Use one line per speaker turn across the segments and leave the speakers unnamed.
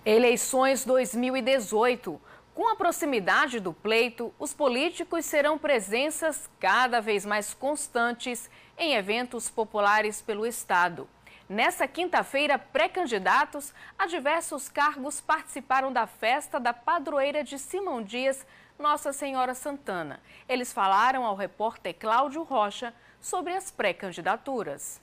Eleições 2018. Com a proximidade do pleito, os políticos serão presenças cada vez mais constantes em eventos populares pelo Estado. Nessa quinta-feira, pré-candidatos a diversos cargos participaram da festa da padroeira de Simão Dias, Nossa Senhora Santana. Eles falaram ao repórter Cláudio Rocha sobre as pré-candidaturas.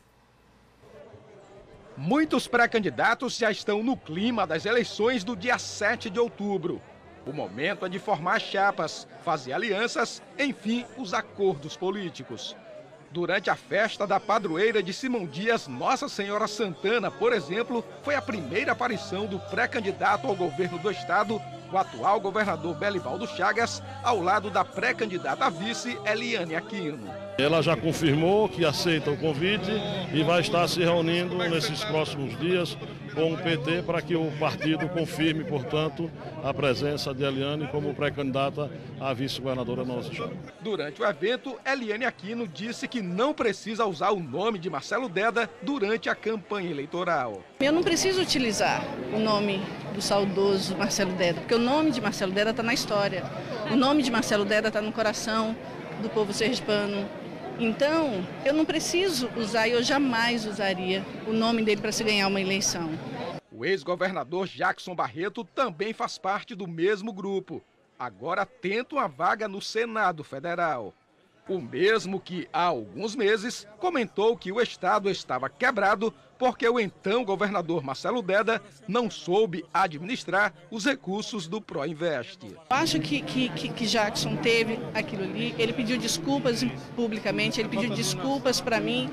Muitos pré-candidatos já estão no clima das eleições do dia 7 de outubro. O momento é de formar chapas, fazer alianças, enfim, os acordos políticos. Durante a festa da padroeira de Simão Dias, Nossa Senhora Santana, por exemplo, foi a primeira aparição do pré-candidato ao governo do estado, o atual governador Belivaldo Chagas, ao lado da pré-candidata a vice, Eliane Aquino.
Ela já confirmou que aceita o convite e vai estar se reunindo nesses próximos dias com o PT para que o partido confirme, portanto, a presença de Eliane como pré-candidata a vice-governadora do nosso estado.
Durante o evento, Eliane Aquino disse que não precisa usar o nome de Marcelo Deda durante a campanha eleitoral.
Eu não preciso utilizar o nome do saudoso Marcelo Deda, porque o nome de Marcelo Deda está na história. O nome de Marcelo Deda está no coração do povo sergipano. Então, eu não preciso usar, e eu jamais usaria o nome dele para se ganhar uma eleição.
O ex-governador Jackson Barreto também faz parte do mesmo grupo. Agora tenta uma vaga no Senado Federal. O mesmo que, há alguns meses, comentou que o estado estava quebrado porque o então governador Marcelo Deda não soube administrar os recursos do Proinvest.
Acho que Jackson teve aquilo ali, ele pediu desculpas publicamente, ele pediu desculpas para mim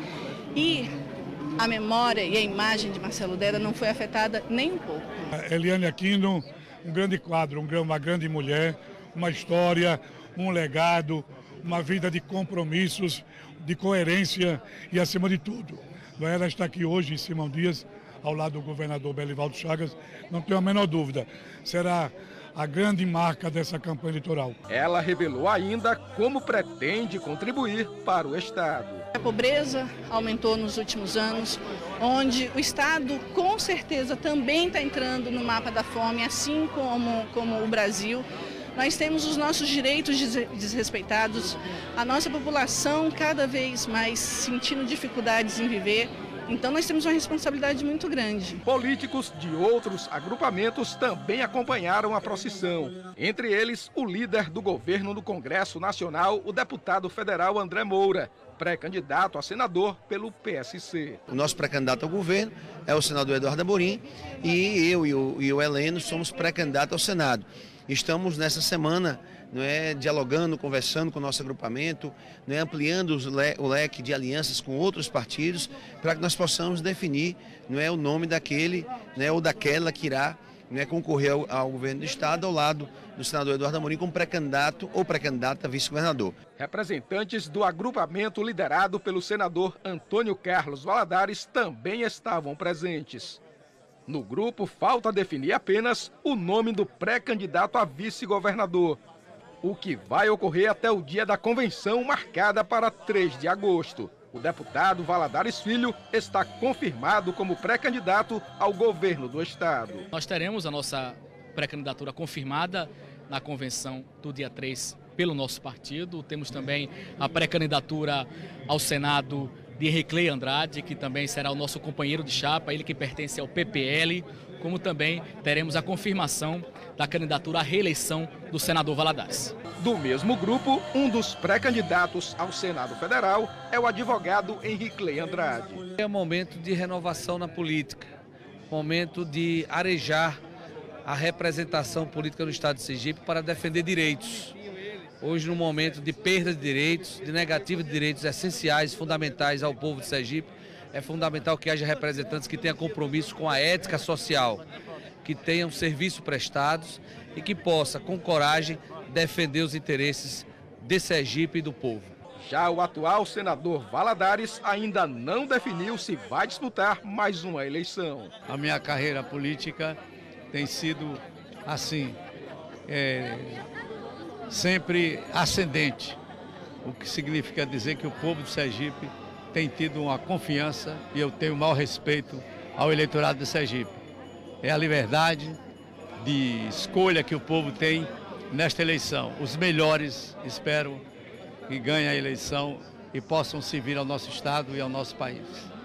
e a memória e a imagem de Marcelo Deda não foi afetada nem um pouco.
Eliane Aquino, um grande quadro, uma grande mulher, uma história, um legado, uma vida de compromissos, de coerência e, acima de tudo, ela está aqui hoje em Simão Dias, ao lado do governador Belivaldo Chagas, não tenho a menor dúvida, será a grande marca dessa campanha eleitoral.
Ela revelou ainda como pretende contribuir para o Estado.
A pobreza aumentou nos últimos anos, onde o Estado com certeza também está entrando no mapa da fome, assim como o Brasil. Nós temos os nossos direitos desrespeitados, a nossa população cada vez mais sentindo dificuldades em viver, então nós temos uma responsabilidade muito grande.
Políticos de outros agrupamentos também acompanharam a procissão, entre eles o líder do governo no Congresso Nacional, o deputado federal André Moura, pré-candidato a senador pelo PSC.
O nosso pré-candidato ao governo é o senador Eduardo Amorim e eu e o Heleno somos pré-candidatos ao Senado. Estamos nessa semana dialogando, conversando com o nosso agrupamento, ampliando o leque de alianças com outros partidos para que nós possamos definir o nome daquele ou daquela que irá concorrer ao governo do estado ao lado do senador Eduardo Amorim como pré-candidato ou pré-candidata a vice-governador.
Representantes do agrupamento liderado pelo senador Antônio Carlos Valadares também estavam presentes. No grupo, falta definir apenas o nome do pré-candidato a vice-governador, o que vai ocorrer até o dia da convenção marcada para 3 de agosto. O deputado Valadares Filho está confirmado como pré-candidato ao governo do estado.
Nós teremos a nossa pré-candidatura confirmada na convenção do dia 3 pelo nosso partido. Temos também a pré-candidatura ao Senado de Henrique Andrade, que também será o nosso companheiro de chapa, ele que pertence ao PPL, como também teremos a confirmação da candidatura à reeleição do senador Valadares.
Do mesmo grupo, um dos pré-candidatos ao Senado Federal é o advogado Henrique Andrade.
É um momento de renovação na política, momento de arejar a representação política no estado de Sergipe para defender direitos. Hoje, no momento de perda de direitos, de negativa de direitos essenciais, fundamentais ao povo de Sergipe, é fundamental que haja representantes que tenham compromisso com a ética social, que tenham serviços prestados e que possa, com coragem, defender os interesses de Sergipe e do povo.
Já o atual senador Valadares ainda não definiu se vai disputar mais uma eleição.
A minha carreira política tem sido assim, sempre ascendente, o que significa dizer que o povo de Sergipe tem tido uma confiança e eu tenho o maior respeito ao eleitorado de Sergipe. É a liberdade, de escolha que o povo tem nesta eleição. Os melhores, espero, que ganhem a eleição e possam servir ao nosso Estado e ao nosso país.